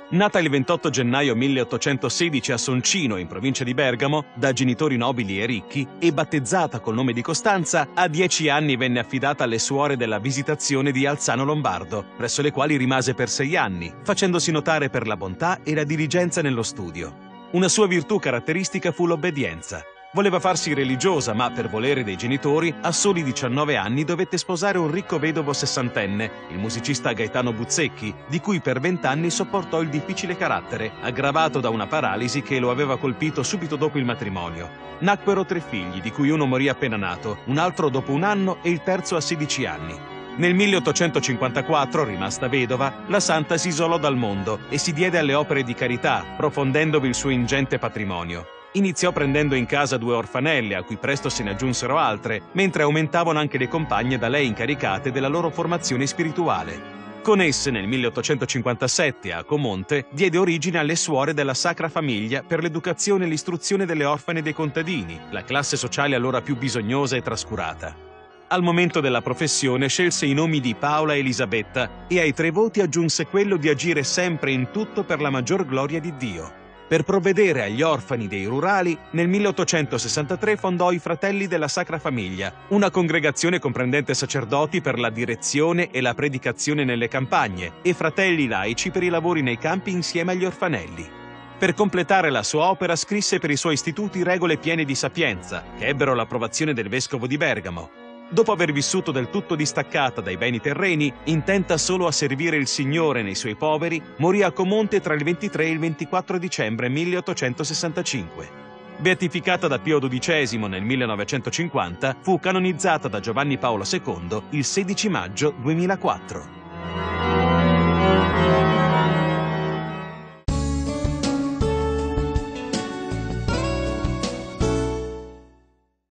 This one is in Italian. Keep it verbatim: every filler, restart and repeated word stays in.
Nata il ventotto gennaio milleottocentosedici a Soncino, in provincia di Bergamo, da genitori nobili e ricchi, e battezzata col nome di Costanza, a dieci anni venne affidata alle suore della Visitazione di Alzano Lombardo, presso le quali rimase per sei anni, facendosi notare per la bontà e la diligenza nello studio. Una sua virtù caratteristica fu l'obbedienza. Voleva farsi religiosa, ma per volere dei genitori, a soli diciannove anni dovette sposare un ricco vedovo sessantenne, il musicista Gaetano Buzzecchi, di cui per vent'anni sopportò il difficile carattere, aggravato da una paralisi che lo aveva colpito subito dopo il matrimonio. Nacquero tre figli, di cui uno morì appena nato, un altro dopo un anno e il terzo a sedici anni. Nel milleottocentocinquantaquattro, rimasta vedova, la santa si isolò dal mondo e si diede alle opere di carità, profondendovi il suo ingente patrimonio. Iniziò prendendo in casa due orfanelle, a cui presto se ne aggiunsero altre, mentre aumentavano anche le compagne da lei incaricate della loro formazione spirituale. Con esse, nel milleottocentocinquantasette, a Comonte, diede origine alle Suore della Sacra Famiglia per l'educazione e l'istruzione delle orfane dei contadini, la classe sociale allora più bisognosa e trascurata. Al momento della professione scelse i nomi di Paola e Elisabetta e ai tre voti aggiunse quello di agire sempre in tutto per la maggior gloria di Dio. Per provvedere agli orfani dei rurali, nel milleottocentosessantatré fondò i Fratelli della Sacra Famiglia, una congregazione comprendente sacerdoti per la direzione e la predicazione nelle campagne e fratelli laici per i lavori nei campi insieme agli orfanelli. Per completare la sua opera scrisse per i suoi istituti regole piene di sapienza, che ebbero l'approvazione del vescovo di Bergamo. Dopo aver vissuto del tutto distaccata dai beni terreni, intenta solo a servire il Signore nei suoi poveri, morì a Comonte tra il ventitré e il ventiquattro dicembre milleottocentosessantacinque. Beatificata da Pio dodicesimo nel millenovecentocinquanta, fu canonizzata da Giovanni Paolo secondo il sedici maggio duemilaquattro.